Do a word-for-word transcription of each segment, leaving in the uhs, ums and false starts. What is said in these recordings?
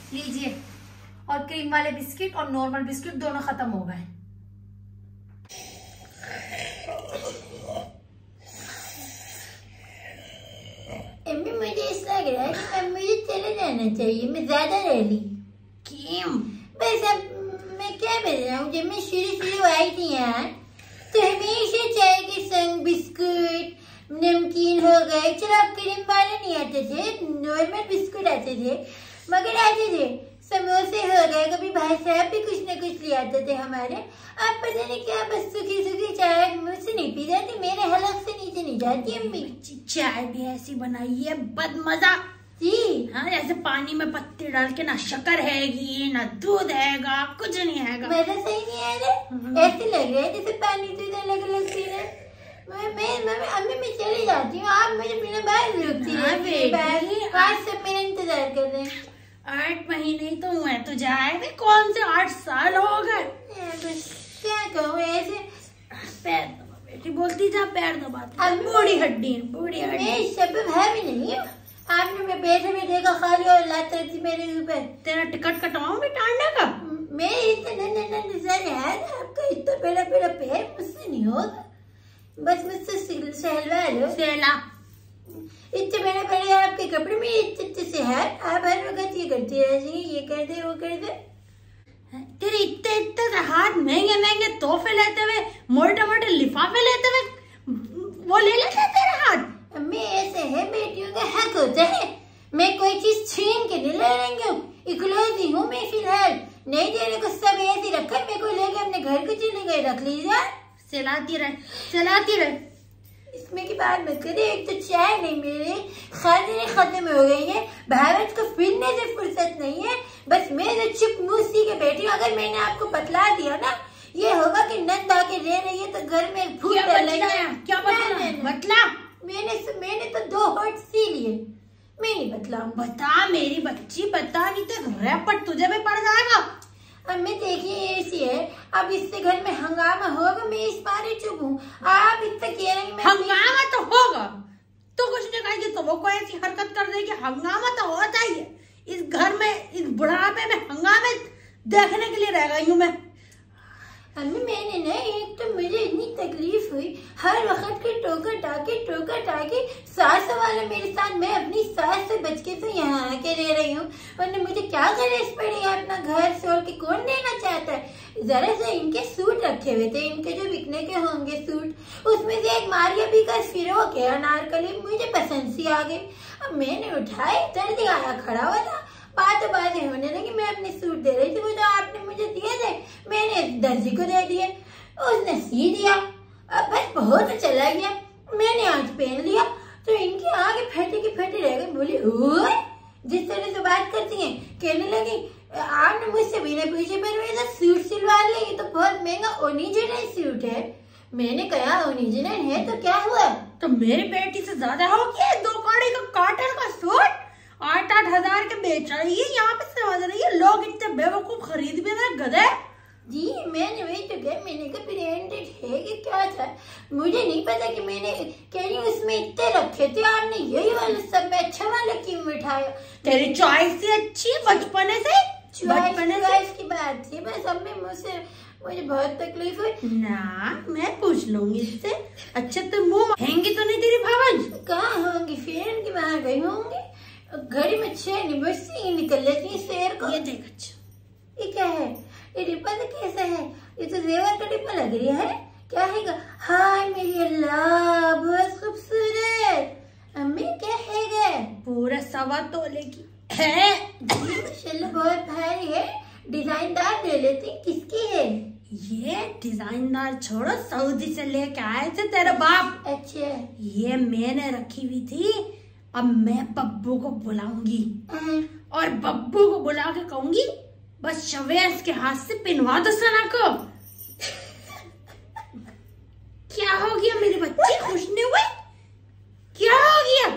लीजिए। और क्रीम वाले बिस्किट और नॉर्मल बिस्किट दोनों खत्म हो गए। अम्मी मुझे ऐसा लग रहा है कि अब मुझे चले जाना चाहिए, मैं ज्यादा रह ली। क्यों? बस अब मैं क्या बताऊँ, जब मैं शुरू शुरू आई थी यहाँ तो हमेशा चाय के संग बिस्कुट, नमकीन हो गए, चलो क्रीम वाले नहीं आते थे, नॉर्मल बिस्कुट आते थे, मगर आते थे समोसे हो गए, कभी भाई साहब भी कुछ न कुछ ले आते थे हमारे। अब पता नहीं क्या बस सूखी सूखी चाय मुझसे नहीं पी जाती, मेरे हलक से नीचे नहीं जाती। अम्मी चाय भी ऐसी बनाई है बदमजा जी। हाँ, जैसे पानी में पत्ती डाल के, ना शक्कर हैगी ना दूध हैगा, कुछ नहीं हैगा। मेरा सही नहीं आ रहा, ऐसे लग रहा है जैसे पानी दूध अलग अलग पी रहे। मैं मैं मैं अम्मी मैं चली जाती हूँ, आप मुझे बिना बाहर रुकती है, आज सब मेरा इंतजार कर रहे हैं। आठ महीने ही तो हुए तो जाए, कौन से आठ साल हो गए। क्या कहूँ ऐसे, पैर दबा बेटी, बोलती जा पैर दबा, बूढ़ी हड्डी बूढ़ी हड्डी। मैं सब भाभी नहीं हूँ, आपने मैं बैठे बैठे का खा लिया और लाते थी मेरे ऊपर। तेरा टिकट कटवाऊं मैं टांडा का? मैं इतना नन्ना नजर है, आपका इतना बड़ा बड़ा पैर मुझसे नहीं होगा, बस मुझसे सहलवा लो। सहला इतने बड़े बड़े आपके कपड़े में इतने से है, आप हर वक्त ये करती रहेंगी, ये कर दे वो कर दे। तेरे इतने इतने हाथ महंगे महंगे तोहफे लेते हुए, मोटे मोटे लिफाफे लेते हुए, वो ले लेते हैं तेरे हाथ। अम्मी ऐसे है, बेटियों का हक होता है, मैं कोई चीज छीन के नहीं ले रही हूँ, इकलौती हूँ मैं फिलहाल, नहीं देने को सब ऐसे रखा, मेरे को लेके अपने घर को चले गए, रख लीजिए। चलाती रहे चलाती रहे, इसमें की बात मत करिए, एक तो चाय नहीं मेरी खाने खत्म हो गई है, भारत को फिरने से फुर्सत नहीं है, बस मैं जो चुप मुँह सी के बैठी हूँ। अगर मैंने आपको बतला दिया ना, ये होगा कि नंद आके रह रही है तो घर में फूट लगेगा। क्या बतला? मैंने मैंने तो दो होठ सी लिए, मैं नहीं बतलाऊं। बता मेरी बच्ची बता, नहीं तो रैपट तुझे भी पड़ जाएगा। अब मैं देखिए ऐसी है, अब इससे घर में हंगामा होगा, मैं इस बारे चुप हूँ, आप इतना कह रहे हैं। हंगामा तो होगा, तो कुछ नहीं कहेगी तो वो कोई ऐसी हरकत कर देगी, हंगामा तो होता ही है इस घर में, इस बुढ़ापे में हंगामे देखने के लिए रह गई हूँ मैं। अम्मी मैंने ना, एक तो मुझे इतनी तकलीफ हुई, हर वक्त के टोका टाके टोका टाके सास वाले मेरे साथ, मैं अपनी सास से बच के तो यहाँ आके रह रही हूँ, वरना मुझे क्या गरज पड़ी है अपना घर छोड़ के, कौन लेना चाहता है। जरा से इनके सूट रखे हुए थे, इनके जो बिकने के होंगे सूट, उसमें से एक मारिया बी का फिरोक है अनारकली, मुझे पसंद सी आ गई। अब मैंने उठाई, जल्दी आया खड़ा वाला, बातें बातें होने लगी, मैं अपने सूट दे रही थी, वो जो आपने मुझे दिए थे मैंने दर्जी को दे दिए, उसने सी दिया, अब बस बहुत चला गया, मैंने आज पहन लिया तो इनकी आगे फटे की फटी रह गई। बोली ओए, जिस तरह से बात करती हैं, कहने लगी आपने मुझसे बिना पूछे पर मेरा सूट सिलवा लिया, ये तो बहुत महंगा ओरिजिनल सूट है। मैंने कहा ओरिजिनल है तो क्या हुआ, तो मेरी बेटी से ज्यादा हो गया, दो कौड़ी का कॉटन का सूट आठ आठ हजार के बेच रही है, यहाँ पे समझ रही है लोग इतने बेवकूफ खरीद भी रहे गधे। जी मैंने वही तो कहा, मैंने कहा ब्रांडेड है कि क्या था, मुझे नहीं पता कि मैंने कह रही उसमें इतने रखे थे, आपने यही वाले सब में अच्छा वाला क्यों उठाया। तेरी चॉइस ही अच्छी है बचपने से, बचपने चॉइस की बात थी, बस अब मैं मुझसे मुझे बहुत तकलीफ हुई ना, मैं पूछ लूंगी इससे। अच्छा तो मुँह हैंगी तो नहीं तेरी भावज? कहाँ होंगी, फेर की वहां गई होंगी, घड़ी में छह नहीं बजती निकल लेती है शेर को। ये देख, अच्छा ये क्या है, ये डिब्बा तो कैसा है, ये तो जेवर का डिब्बा लग रहा है, क्या है? हाय मेरी अल्लाह, बहुत खूबसूरत। अम्मी क्या है? पूरा सवा तोले की है, माशाल्लाह बहुत भारी है, डिजाइनदार ले लेती, किसकी है? ये डिजाइनदार छोड़ो, सऊदी से लेके आए थे तेरे बाप। अच्छा, ये मैंने रखी हुई थी, अब मैं बब्बू को बुलाऊंगी और बब्बू को बुला के कहूंगी बस शवेस के हाथ से पिनवा दो सना को। क्या हो गया मेरी बच्ची, खुश नहीं हुई? क्या हो गया?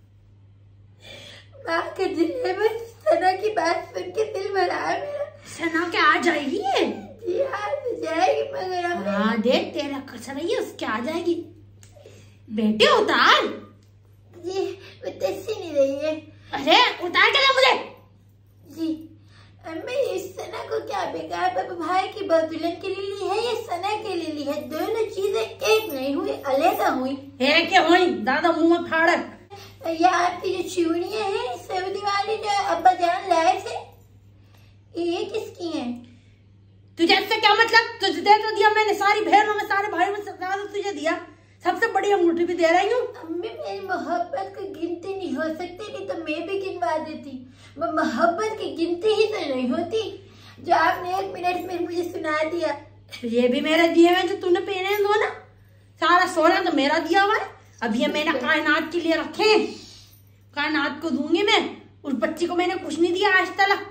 माँ के दिल में सना की बात सुन के दिल भरा है मेरा। सना के आ जाएगी ये? जी आ जाएगी, मगर हाँ देख तेरा कसर है उसके आ जाएगी। बेटे उतार। जी वो दसी नहीं रही है। अरे उतार के ला मुझे। जी अम्मी इस सना को क्या बेकार बाबू भाई की दुल्हन के लिए ली है या सना के लिए ली है? दोनों चीजें एक नहीं हुई, अलग हुई है क्या हुई? दादा मुंह में फाड़क। ये आपकी जो चूड़ियां हैं सऊदी वाली जो अब्बा जान लाए थे, ये किसकी हैं? तुझे इससे क्या मतलब? तुझे दे तो दिया मैंने, सारी बहनों में सारे भाइयों में सबसे तुझे दिया, सबसे बड़ी अंगूठी भी दे रही हूँ। अम्मी मेरी मोहब्बत की गिनती नहीं हो सकती, नहीं तो मैं भी गिनवा देती। वो मोहब्बत की गिनती ही तो नहीं होती जो आपने एक मिनट में मुझे सुना दिया। ये भी मेरे दिए हुए जो तूने पहने दो ना, सारा सोना तो मेरा दिया हुआ है। अब ये मैंने कायनात के लिए रखे हैं, कायनात को दूंगी मैं। उस बच्ची को मैंने कुछ नहीं दिया आज तक,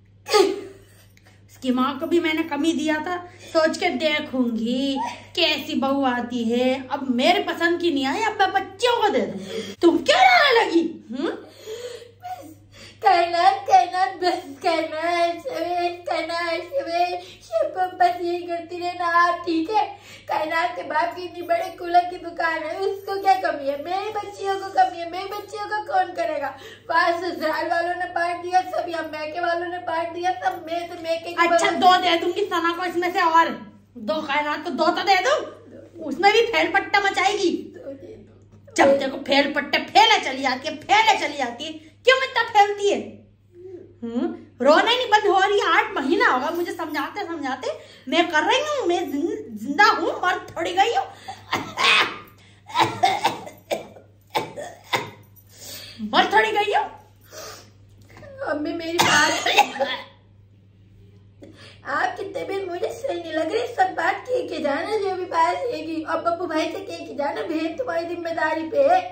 उसकी माँ को भी मैंने कमी दिया था। सोच के देखूंगी कैसी बहू आती है। अब मेरे पसंद की नहीं आई, अब मैं बच्चियों को दे दूंगी। तुम क्या रहने लगी? हम्म कायनात कायनात बस कायनात सवेर कायनात सवेर सबको बस यही करती रहना आप, ठीक है? कायनात के बाप की इतनी बड़े कूलर की दुकान है, उसको क्या कमी है? मेरी बच्चियों को कमी है, मेरी बच्चियों को कौन करेगा? पास ससुराल वालों ने बांट दिया सब, या मैके वालों ने बांट दिया सब, मैं तो मैके। अच्छा दो दे दूंगी सना को इसमें से, और दो कायनात को दो तो दे दूं, उसमें भी फेल पट्टा मचाएगी। जब देखो फेल पट्टे फेले चली जाती है, फेले चली जाती है। क्यों इतना फैलती है? हम्म रोना ही नहीं बंद हो रही है। आठ महीना होगा मुझे समझाते समझाते, मैं कर रही हूँ, मैं जिंदा हूँ, मर थोड़ी गई हूँ। मर थोड़ी गई हूँ। अम्मी मेरी बात आपकी तबीयत मुझे सही नहीं लग रही। सब बात कह के जाना, जो भी बात रहेगी और बब्बू भाई से कह के जाना, बहन तुम्हारी जिम्मेदारी पे है।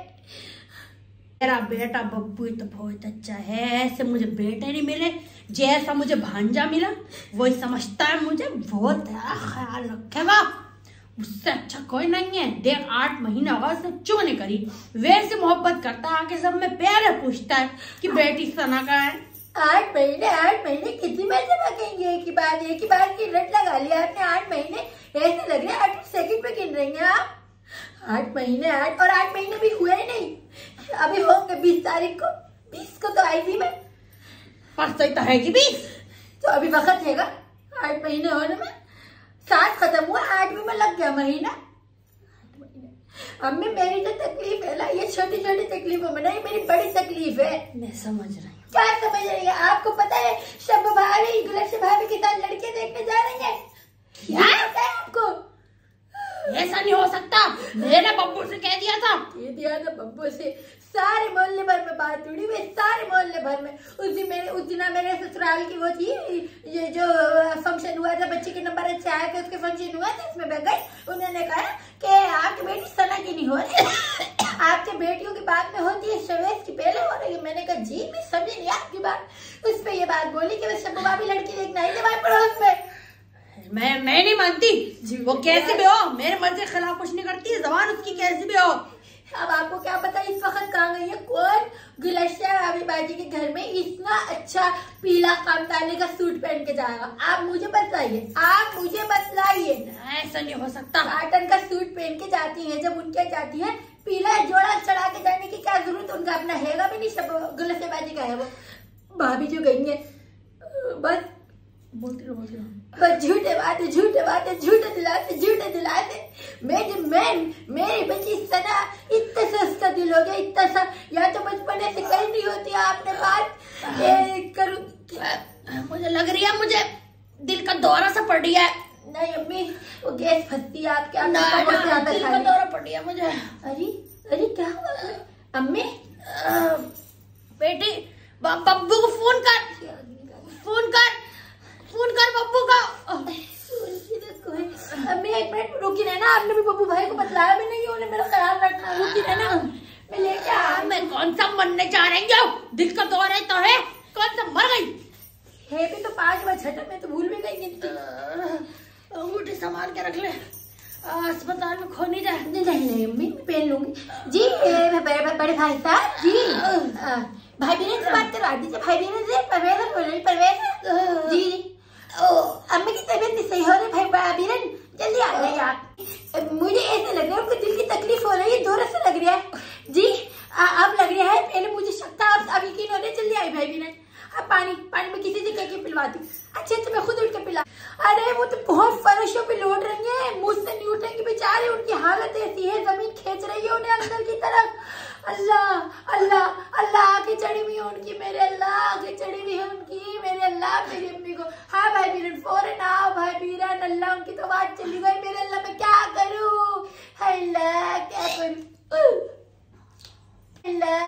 मेरा बेटा बब्बू तो बहुत अच्छा है, ऐसे मुझे बेटे नहीं मिले, जैसा मुझे भांजा मिला वही समझता है मुझे, बहुत ख्याल रखेगा, उससे अच्छा कोई नहीं है। देख आठ महीना होगा उसने चुप नहीं करी, वैसे मोहब्बत करता है, आके सब में प्यारे पूछता है कि बेटी सना का है। आठ महीने आठ महीने कितनी मरतबा कहेंगे एक ही बात, एक ही बात की रट लगा लिया आपने। आठ महीने ऐसे लग रहे हैं आठ सेकंड पे गिन रही हैं आप। आठ महीने आठ और आठ महीने भी हुए नहीं, अभी होंगे बीस तारीख को। बीस को तो आई थी मैं, परसों तो है कि बीस, तो अभी वक्त हैगा आठ महीने होने में। सात खत्म हुआ, आठवीं में लग गया महीना। अम्मी मेरी जो तकलीफ है ना, ये छोटी छोटी तकलीफों में नहीं, मेरी बड़ी तकलीफ है। मैं समझ रही हूँ। क्या समझ रही है? आपको पता है शब भाभी गुलशन भाभी के साथ लड़के देखने जा रही है? क्या पता है आपको? ऐसा नहीं हो सकता, मैंने बब्बू से कह दिया था। ये दिया था बब्बू से, सारे मोहल्ले भर में बात उड़ी हुई, सारे मोहल्ले भर में। उस दिन मेरे उस दिन मेरे ससुराल की वो थी, ये जो फंक्शन हुआ था, बच्चे के नंबर अच्छे आए थे, उसके फंक्शन हुआ था, इसमें मैं गई। उन्होंने कहा कि आपकी बेटी सना की नहीं हो रही, आपके बेटियों की बात में होती है, शवेश की पहले हो रही है। मैंने कहा जी मैं समझी नहीं आपकी बात। उस पर ये बात बोली कि बस शब्बा भी लड़की देखना ही हमारे पड़ोस में। मैं मैं नहीं मानती, वो कैसे भी हो, मेरे मन के खिलाफ कुछ नहीं करती है, जबान उसकी कैसे भी हो। अब आपको क्या पता इस वक्त कहाँ गई है? कौन गुलशन भाभी बाजी के घर में इतना अच्छा पीला खामदानी का सूट पहन के जाएगा? आप मुझे बतलाइए, आप मुझे बतलाइए। ऐसा नहीं हो सकता। काटन का सूट पहन के जाती है, जब उनके जाती है, पीला जोड़ा चढ़ा के जाने की क्या जरूरत? उनका अपना हैगा भी नहीं, सब गुलशन बाजी का है वो। भाभी जो गई है बस बोलती रहो बोलती रहो, बस झूठे बातें झूठे बातें झूठे दिलाते झूठे दिलाते। मैं जब मैं मेरी बच्ची सना, इतना सा उसका दिल हो गया, इतना सा। या तो बचपन से कहीं नहीं होती आपने बात करूँ। मुझे लग रही है मुझे दिल का दौरा सा पड़ रहा है। नहीं अम्मी वो गैस फंसती है आपके ना, ना, दिल का दौरा पड़ रहा है मुझे। अरे अरे क्या हुआ अम्मी? बेटी बब्बू को फोन कर, फोन कर फोन कर बब्बू का। अम्मी एक मिनट रुकी रहना, आपने भी बब्बू भाई को बतलाया भी नहीं, उन्हें मेरा ख्याल रखना। रुकी रहना, मैं लेके आ। मैं कौन सा मरने जा रही हूँ? दिल का दौरा तो है, कौन सा मर गई है भी तो पांच बार छठा, मैं तो भूल भी गई गिनती। अंगूठी संभाल के रख ले, अस्पताल में खो नहीं जाए। नहीं नहीं अम्मी मैं पहन लूंगी जी। बड़े बड़े भाई साहब जी, भाई बहन से बात करवा दीजिए, भाई बहन से। परवेज बोल रही, परवेज जी। अम्मी की तबीयत नहीं सही हो रही, भाई बहन जल्दी आ गई आप। मुझे ऐसे लग रहा है उनको दिल की तकलीफ हो रही है, दूर से लग रहा है जी। अब लग रहा है, पहले मुझे शक था, अब अब यकीन हो रहा है। जल्दी आई भाई बहन, अब पानी पानी में किसी से कह के पिलवाती हूँ। अच्छे अच्छे मैं खुद उठ के पिला। अरे वो तो बहुत फर्शों पे लौट रही है, मुझसे नहीं उठेंगी बेचारे, उनकी हालत ऐसी है, जमीन खींच रही है उन्हें अंदर की तरफ। अल्लाह अल्लाह अल्लाह आगे चढ़ी हुई है उनकी, मेरे अल्लाह आगे चढ़ी हुई है उनकी, मेरे अल्लाह मेरी अम्मी को। हाँ भाई बीरन फौरन आओ भाई बीरन, अल्लाह उनकी तो आवाज चली गई, मेरे अल्लाह मैं क्या करूँ, अल्लाह क्या करूँ, अल्लाह।